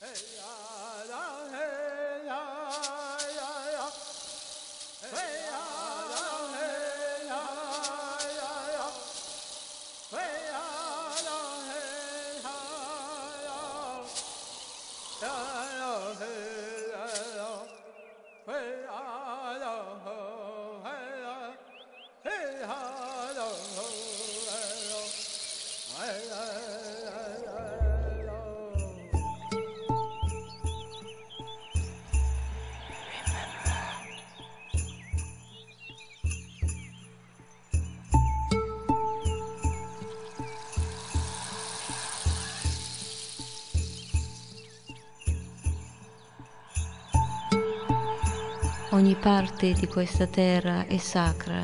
Ogni parte di questa terra è sacra,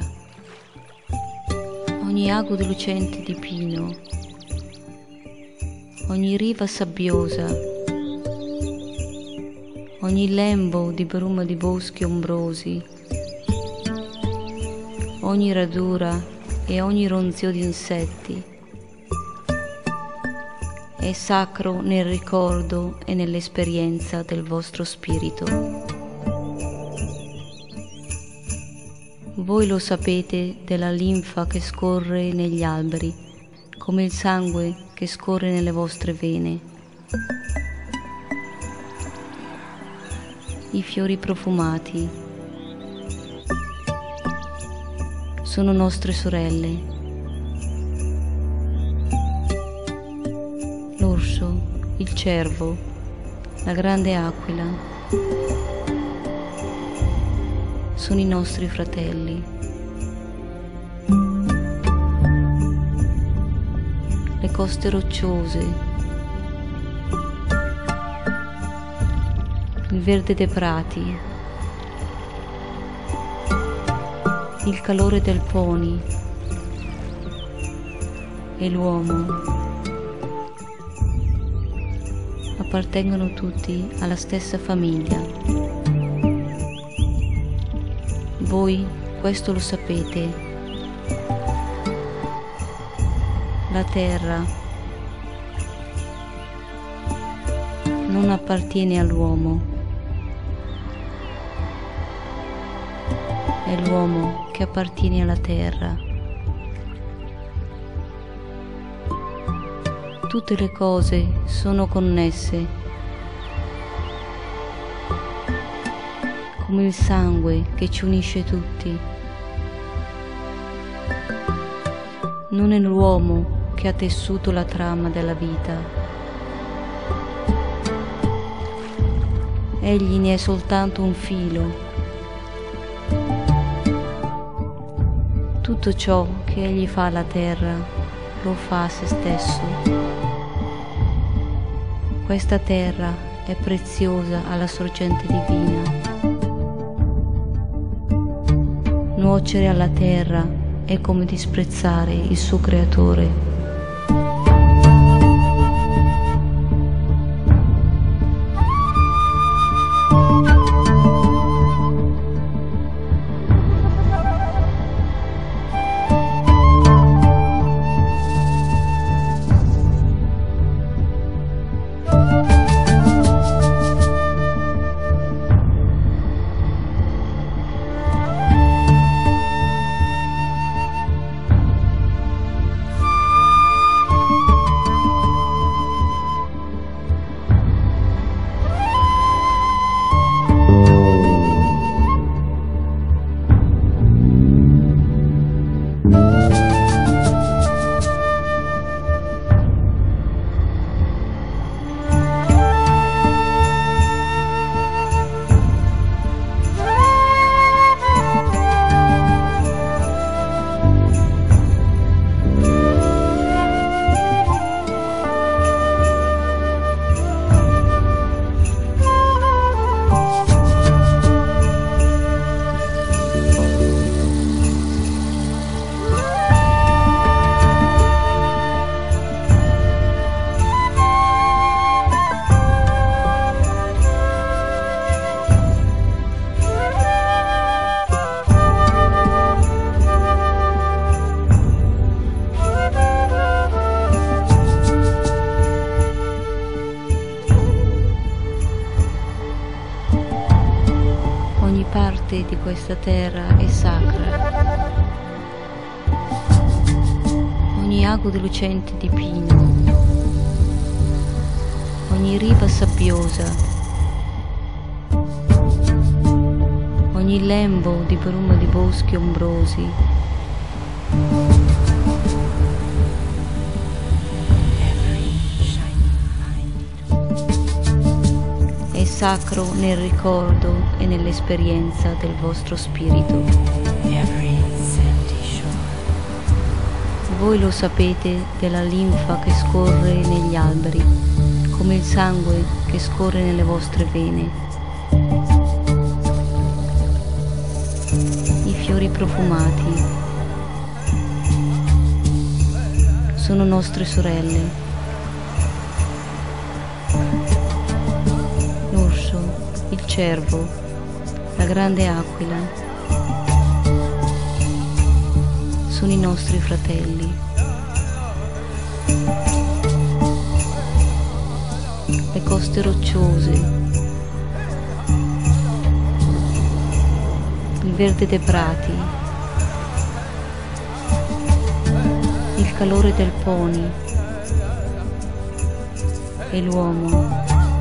ogni ago lucente di pino, ogni riva sabbiosa, ogni lembo di bruma di boschi ombrosi, ogni radura e ogni ronzio di insetti è sacro nel ricordo e nell'esperienza del vostro spirito. Voi lo sapete della linfa che scorre negli alberi, come il sangue che scorre nelle vostre vene. I fiori profumati sono nostre sorelle. L'orso, il cervo, la grande aquila sono i nostri fratelli. Le coste rocciose, il verde dei prati, il calore del poni e l'uomo appartengono tutti alla stessa famiglia. Voi questo lo sapete. La terra non appartiene all'uomo, è l'uomo che appartiene alla terra. Tutte le cose sono connesse, come il sangue che ci unisce tutti. Non è l'uomo che ha tessuto la trama della vita. Egli ne è soltanto un filo. Tutto ciò che egli fa alla terra lo fa a se stesso. Questa terra è preziosa alla sorgente divina. Nuocere alla terra è come disprezzare il suo creatore. parte di questa terra è sacra. Ogni ago lucente di pino, ogni riva sabbiosa, ogni lembo di bruma di boschi ombrosi, è sacro nel ricordo e nell'esperienza del vostro spirito. Voi lo sapete della linfa che scorre negli alberi, come il sangue che scorre nelle vostre vene. I fiori profumati sono nostre sorelle. L'orso, il cervo, la grande aquila sono i nostri fratelli. Le coste rocciose, il verde dei prati, il calore del poni e l'uomo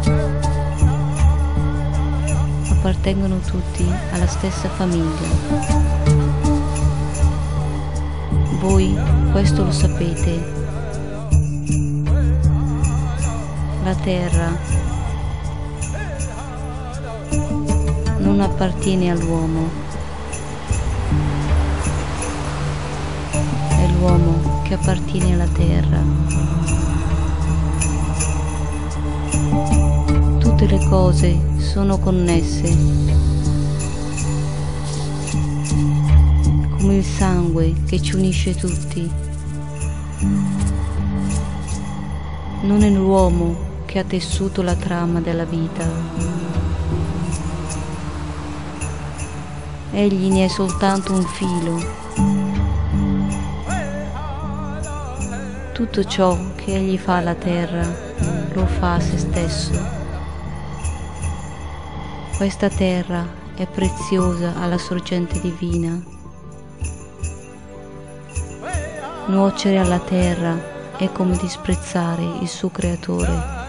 appartengono tutti alla stessa famiglia. Voi questo lo sapete. La terra non appartiene all'uomo, è l'uomo che appartiene alla terra. Tutte le cose sono connesse, come il sangue che ci unisce tutti. Non è l'uomo che ha tessuto la trama della vita. Egli ne è soltanto un filo. Tutto ciò che egli fa alla terra lo fa a se stesso. Questa terra è preziosa alla sorgente divina. Nuocere alla terra è come disprezzare il suo creatore.